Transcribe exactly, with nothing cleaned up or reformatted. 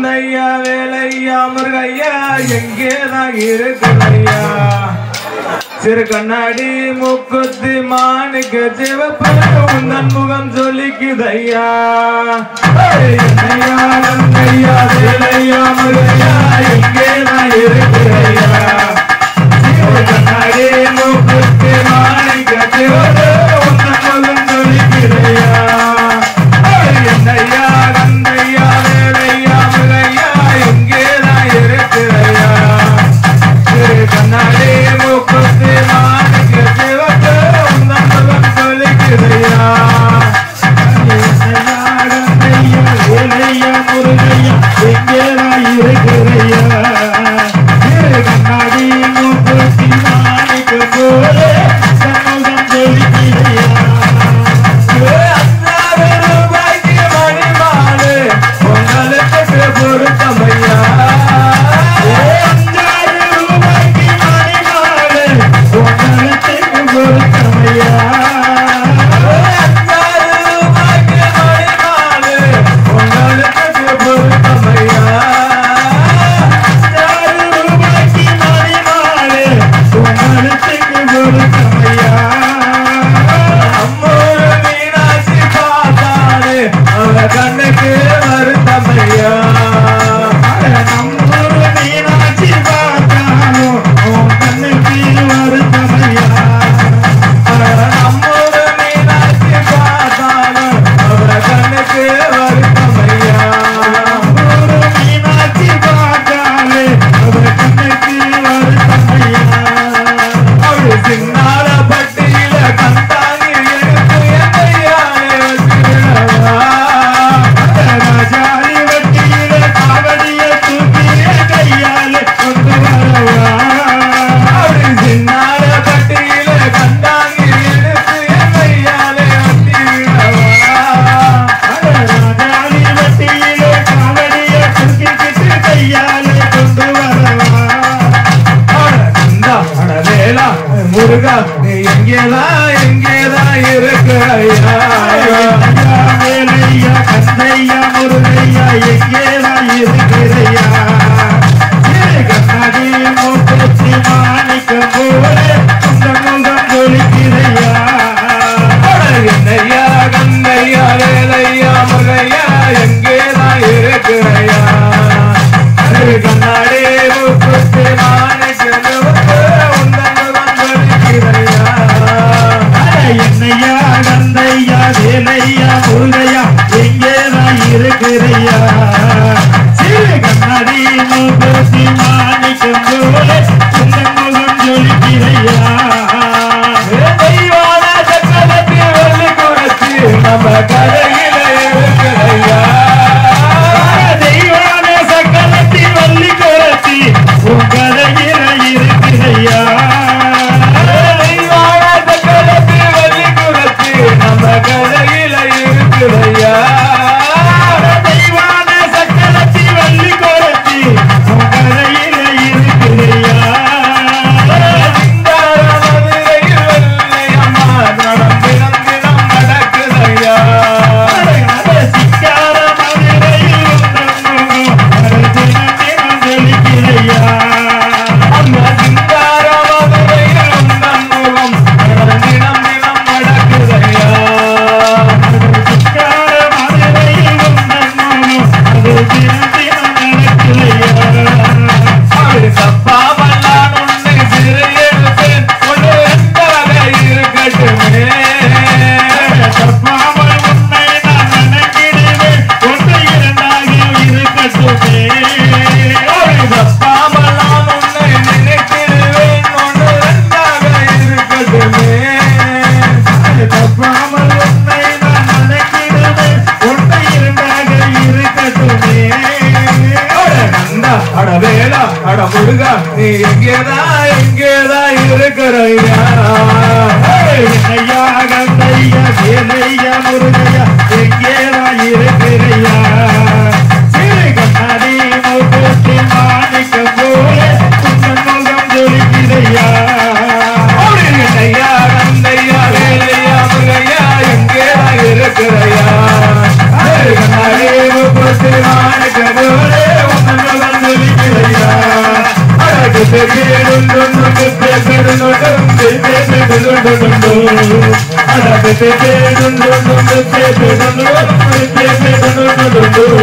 ஐயா வேலையா முருகையா எங்கேதான் இருக்குதையா சிறு கண்ணாடி மூக்குத்தி மாணிக்க சிவப்பு உந்தன் முகம் சொல்லிக்குதையா ஐயா வேலையா முருகையா எங்கேதான் இருக்குதையா சிறு கண்ணாடி மூக்குத்தி மாணிக்க சிவப்பு உந்தன் முகம் சொல்லிக்குதையா என்னையா கந்தையா வேலையா முருகையா எங்கேதான் இருக்குதையா சிறு கண்ணாடி மூக்குத்தி மாணிக்க சிவப்பு உந்தன் முகம் சொல்லிக்குதையா வேலையா முருகையா எங்கேதான் இருக்குதையா சிறு கண்ணாடி மூக்குத்தி மாணிக்க போலே சண்முகம் சொல்லிக்குதையா பொருத்தமையா அஞ்சாறு ரூபாய்க்கு மணிமாடு பொங்கலத்துக்கு பொருத்தமையா அஞ்சாறு ரூபாய்க்கு மணிமாடு பொங்கலத்துக்கு பொருத்தமையா அஞ்சாறு ரூபாய்க்கு மணிமாடு பொங்கலத்துக்கு பொருத்தமையா அம்மூரு மீனாட்சி பார்த்தாரு அவ கண்ணுக்கு வருத்தமையா நம்மூரு மீனாட்சி பார்த்தாலும் கண்ணுக்கு வருத்தமையா நம்மூரு மீனாட்சி பார்த்தாலும் அவ கண்ணுக்கு வருத்தமையா நம்மூரு மீனாட்சி பார்த்தாலே அவ கண்ணுக்கு வருத்தமையா அவரு சின்னால பட்டியில கந்தாங்கி எடுத்து எந்தையாலே வச்சுடவா ராஜாலி வட்டியில காவடிய தூக்கி கையால கொண்டு வரவா அவரு சின்னால பட்டியில கந்தாங்கி எடுத்து எந்தையாலே வச்சுடவா ராஜாலி வட்டியில காவடிய தூக்கிக்கிட்டு கையால கொண்டு வரவா வேலா முருகா நீ எங்கேதான் எங்கேதான் இருக்கிறையா வேலையா கந்தையா முருகையா எங்கேதான் இருக்கிறையா கண்ணாடி மூக்குத்தி மாணிக்க போலே உந்தன் முகம் சொல்லிக்கிறையா என்னையா கந்தையா வேலையா முருகையா எங்கேதான் இருக்கிறையா கண்ணாடி மூக்குத்தி மாணிக்க என்னையா கந்தையா வேலையா முருகையா எங்கேதான் இருக்கிறையா சிறு கண்ணாடி மூக்குத்தி மாணிக்கம் போலே உந்தன் முகம் சொல்லிக்கிறையா தெய்வான சக்கரத்தி வெள்ளி குறைச்சி நம்ம கரையில இருக்கிறையா தெய்வான சக்கரத்தி வெள்ளி குறைச்சி உன் கரையில இருக்கிறையா நம்ம கரையில இருக்கிறையா தெய்வான சக்கரத்தி வள்ளி குறைச்சி உன் கரையில இருக்கிறையா சிங்கார மதுரையில் வெள்ளையம்மா நடம் தினம் தினம் நடக்குதையா சிங்கார மதுரையில் தினம் தினம் வெளிக்கிறையா அந்த சிங்கார மதுரையில் உந்தன் முகம் தினம் தினம் நடக்குதையா தப்பாமல்லான் உன்னை சிறு எடுப்பேன் ஒன்று ரெண்டாக இருக்கட்டுமே தப்பாமல் உன்னை நான் நினைக்கிடுவேன் ஒன்று இரண்டாக இருக்கட்டுமே தப்பாமல்லான் உன்னை நினைக்கிடுவேன் ஒன்று ரெண்டாக இருக்கட்டுமே தப்பாமல் உன்னை நான் நினைக்கிடுவேன் ஒன்று இரண்டாக இருக்கட்டுமே அட வேலா அட முருகா நீ எங்கேதான் எங்கேதான் இருக்கிறையா என்னையா கந்தையா வேலையா முருகையா எங்கேதான் இருக்கிறையா சிறு கண்ணாடி மூக்குத்தி மாணிக்கம் போலே உந்தன் முகம் சொல்லிக்கிறையா என்னையா கந்தையா வேலையா முருகையா எங்கேதான் இருக்கிறையா கண்ணாடி மூக்குத்தி மாணிக்கம் போலே Don't